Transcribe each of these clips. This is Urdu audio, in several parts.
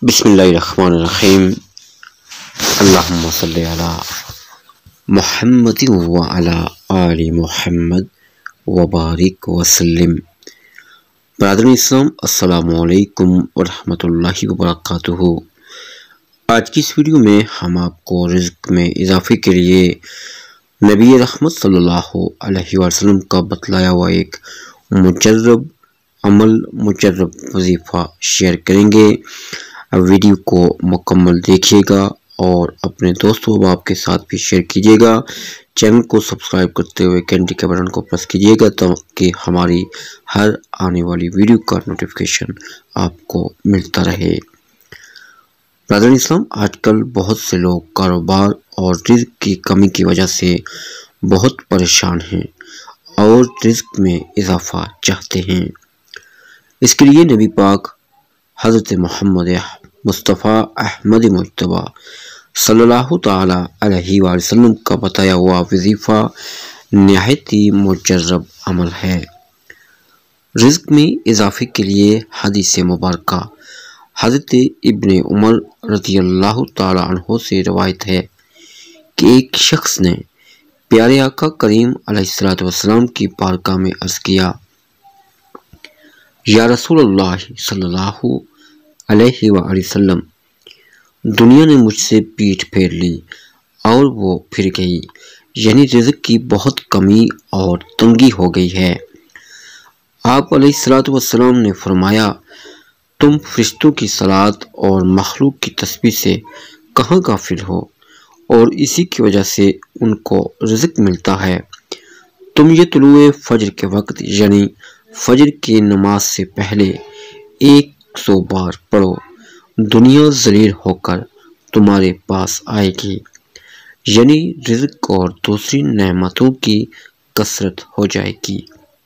بسم اللہ الرحمن الرحیم اللہم صلی علی محمد وعلی آل محمد وبارک وسلم۔ برادران اسلام، السلام علیکم ورحمۃ اللہ وبرکاتہ۔ آج کی اس ویڈیو میں ہم آپ کو رزق میں اضافے کے لیے نبی رحمت صلی اللہ علیہ وسلم کا بتلایا ہوا ایک مجرب عمل، مجرب وظیفہ شیئر کریں گے۔ ویڈیو کو مکمل دیکھیے گا اور اپنے دوست و احباب کے ساتھ بھی شیئر کیجیے گا۔ چینل کو سبسکرائب کرتے ہوئے گھنٹی کے بٹن کو پریس کیجیے گا تاکہ ہماری ہر آنے والی ویڈیو کا نوٹیفیکیشن آپ کو ملتا رہے۔ برادران اسلام، آج کل بہت سے لوگ کاروبار اور رزق کی کمی کی وجہ سے بہت پریشان ہیں اور رزق میں اضافہ چاہتے ہیں۔ اس کے لیے نبی پاک حضرت محمد مصطفیٰ احمد مجتبی صلی اللہ تعالی علیہ وآلہ وسلم کا بتایا ہوا وظیفہ نہایت ہی مجرب عمل ہے۔ رزق میں اضافے کے لیے حدیث مبارکہ حضرت ابن عمر رضی اللہ تعالی عنہ سے روایت ہے کہ ایک شخص نے پیارے آقا کریم علیہ السلام کی بارگاہ میں عرض کیا، یا رسول اللہ صلی اللہ علیہ وآلہ وسلم، دنیا نے مجھ سے پیٹھ پھیر لی اور وہ پھر گئی، یعنی رزق کی بہت کمی اور تنگی ہو گئی ہے۔ آپ علیہ السلام نے فرمایا، تم فرشتوں کی صلاۃ اور مخلوق کی تسبیح سے کہاں غافل ہو، اور اسی کی وجہ سے ان کو رزق ملتا ہے۔ تم یہ طلوع فجر کے وقت یعنی فجر کی نماز سے پہلے 100 بار پڑھو، دنیا ذلیل ہو کر تمہارے پاس آئے گی، یعنی رزق اور دوسری نعمتوں کی کثرت ہو جائے گی۔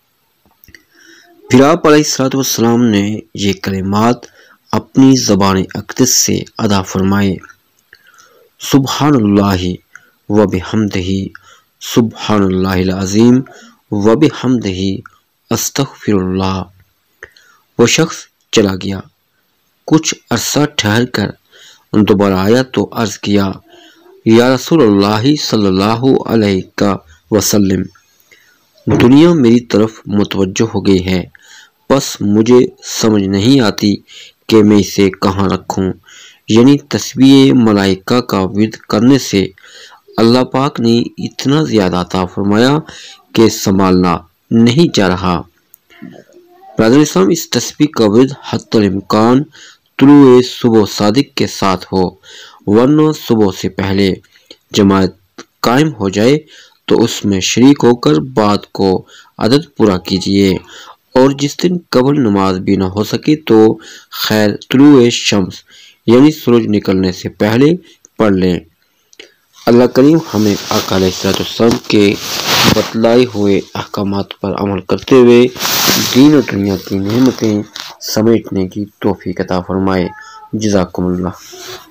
پھر آپ علیہ السلام نے یہ کلمات اپنی زبان اقدس سے ادا فرمائے، سبحان اللہ وبحمدہ، سبحان اللہ العظیم وبحمدہ، استغفر اللہ۔ وہ شخص چلا گیا، کچھ عرصہ ٹھہر کر دوبارہ آیا تو عرض کیا، یا رسول اللہ صلی اللہ علیہ وسلم، دنیا میری طرف متوجہ ہو گئی ہے، بس مجھے سمجھ نہیں آتی کہ میں اسے کہاں رکھوں، یعنی تسبیح ملائکہ کا ورد کرنے سے اللہ پاک نے اتنا زیادہ عطا فرمایا کہ سنبھالنا نہیں جا رہا۔ برادر اسلام، اس تسبیح کا ورد حتی الامکان طلوع صبح صادق کے ساتھ ہو، ورنہ صبح سے پہلے جماعت قائم ہو جائے تو اس میں شریک ہو کر بات کو عدد پورا کیجیے، اور جس دن قبل نماز بھی نہ ہو سکے تو خیر طلوع شمس یعنی سورج نکلنے سے پہلے پڑھ لیں۔ اللہ کریم ہمیں آقا علیہ السلام کے بتلائے ہوئے احکامات پر عمل کرتے ہوئے دین و دنیا کی نعمتیں سمیٹنے کی توفیق عطا فرمائے۔ جزاکم اللہ۔